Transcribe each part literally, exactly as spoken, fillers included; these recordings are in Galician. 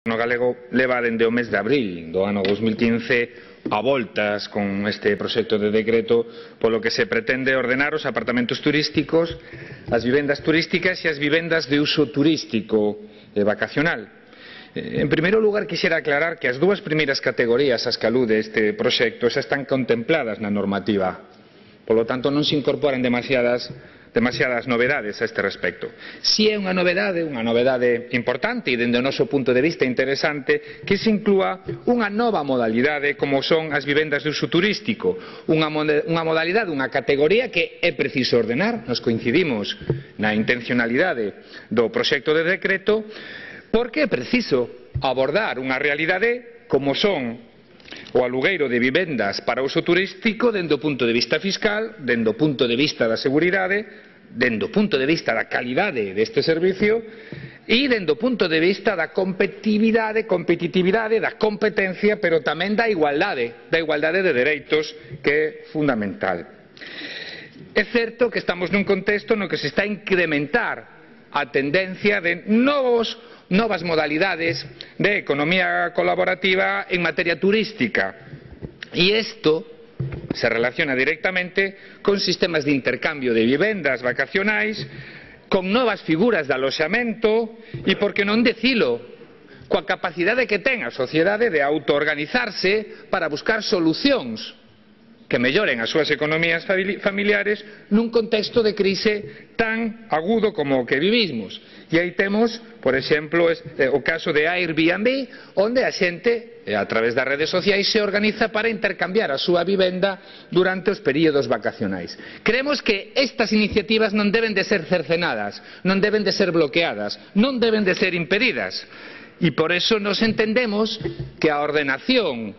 O Goberno galego leva dende o mes de abril do ano dos mil quince a voltas con este proxecto de decreto polo que se pretende ordenar os apartamentos turísticos, as vivendas turísticas e as vivendas de uso turístico e vacacional. En primeiro lugar, quixera aclarar que as dúas primeiras categorías ás que alude este proxecto xa están contempladas na normativa. Polo tanto, non se incorporan demasiadas demasiadas novedades a este respecto. Si é unha novedade, unha novedade importante e dende o noso punto de vista interesante que se inclúa unha nova modalidade como son as vivendas de uso turístico, unha, unha modalidade, unha categoría que é preciso ordenar. Nos coincidimos na intencionalidade do proxecto de decreto porque é preciso abordar unha realidade como son o alugueiro de vivendas para uso turístico dende o punto de vista fiscal, dende o punto de vista da seguridade, dende o punto de vista da calidade deste servicio e dende o punto de vista da competitividade, competitividade, da competencia, pero tamén da igualdade, da igualdade de dereitos, que é fundamental. É certo que estamos nun contexto no que se está a incrementar a tendencia de novos novas modalidades de economía colaborativa en materia turística. Y esto se relaciona directamente con sistemas de intercambio de vivendas vacacionais, con novas figuras de aloxamento e, por que non dicilo, coa capacidade que ten a sociedade de autoorganizarse para buscar solucións que melloren as súas economías familiares nun contexto de crise tan agudo como o que vivimos. E aí temos, por exemplo, o caso de Airbnb, onde a xente, a través das redes sociais, se organiza para intercambiar a súa vivenda durante os períodos vacacionais. Creemos que estas iniciativas non deben de ser cercenadas, non deben de ser bloqueadas, non deben de ser impedidas. E por eso nos entendemos que a ordenación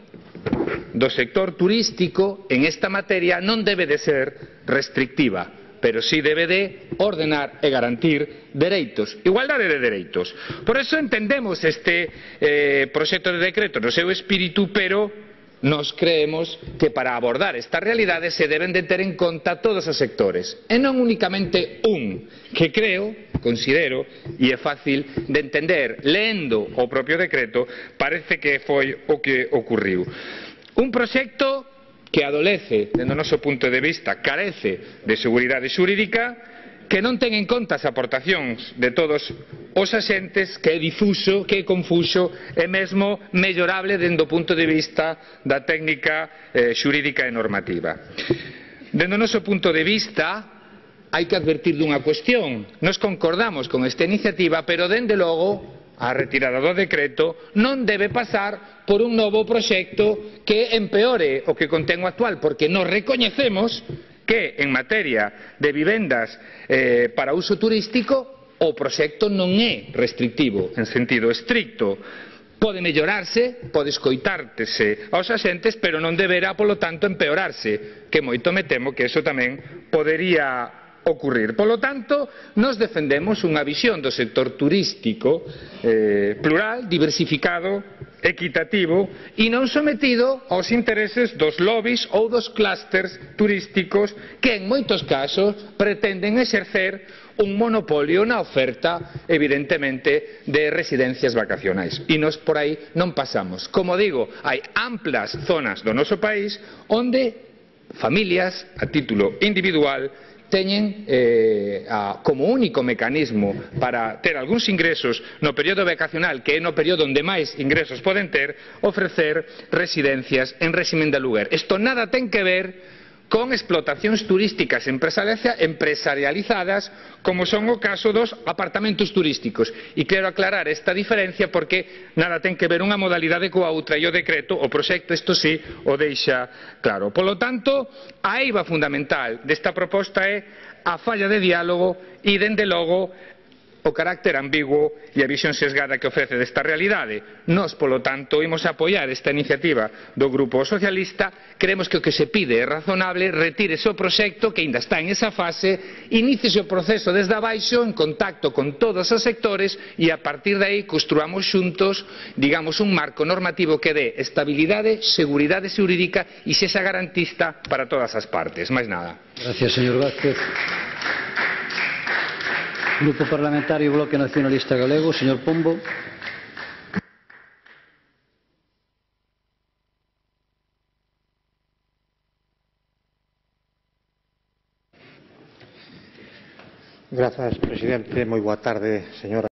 do sector turístico en esta materia non debe de ser restrictiva, pero sí debe de ordenar e garantir dereitos, igualdade de dereitos. Por eso entendemos este eh, proxecto de decreto no seu espírito, pero nos creemos que para abordar esta realidade se deben de ter en conta todos os sectores e non únicamente un, que creo, considero, e é fácil de entender leendo o propio decreto, parece que foi o que ocurriu. Un proxecto que adolece, dende o noso punto de vista, carece de seguridade xurídica, que non ten en conta as aportacións de todos os axentes, que é difuso, que é confuso e mesmo mellorable dende o punto de vista da técnica eh, xurídica e normativa. Dende o noso punto de vista, hai que advertir dunha cuestión. Nos concordamos con esta iniciativa, pero dende logo a retirada do decreto non debe pasar por un novo proxecto que empeore o que contén o actual, porque nos recoñecemos que en materia de vivendas eh, para uso turístico o proxecto non é restrictivo en sentido estricto. Pode mellorarse, pode escoitártese aos axentes, pero non deberá, polo tanto, empeorarse, que moito me temo que eso tamén podería ocurrir. Polo tanto, nos defendemos unha visión do sector turístico eh, plural, diversificado, equitativo e non sometido aos intereses dos lobbies ou dos clústers turísticos que en moitos casos pretenden exercer un monopolio na oferta, evidentemente, de residencias vacacionais. E nos por aí non pasamos. Como digo, hai amplas zonas do noso país onde familias, a título individual, teñen eh, a, como único mecanismo para ter algúns ingresos no período vacacional, que é no período onde máis ingresos poden ter, ofrecer residencias en réximen de aluguer. Isto nada ten que ver con explotacións turísticas empresarializadas como son o caso dos apartamentos turísticos. E quero aclarar esta diferencia porque nada ten que ver unha modalidade coa outra e o decreto, o proxecto, isto sí, o deixa claro. Polo tanto, a eiva fundamental desta proposta é a falla de diálogo e, dende logo, o carácter ambiguo e a visión sesgada que ofrece desta realidade. Nós, polo tanto, imos apoiar esta iniciativa do Grupo Socialista. Creemos que o que se pide é razonable, retírese o proxecto que aínda está en esa fase, iníciese o proceso desde abaixo en contacto con todos os sectores e a partir de aí construamos xuntos, digamos, un marco normativo que dé estabilidade, seguridade xurídica e sexa garantista para todas as partes. Máis nada. Gracias, señor Vázquez. Grupo Parlamentario Bloque Nacionalista Galego, señor Pombo. Grazas, presidente. Moi boa tarde, señora.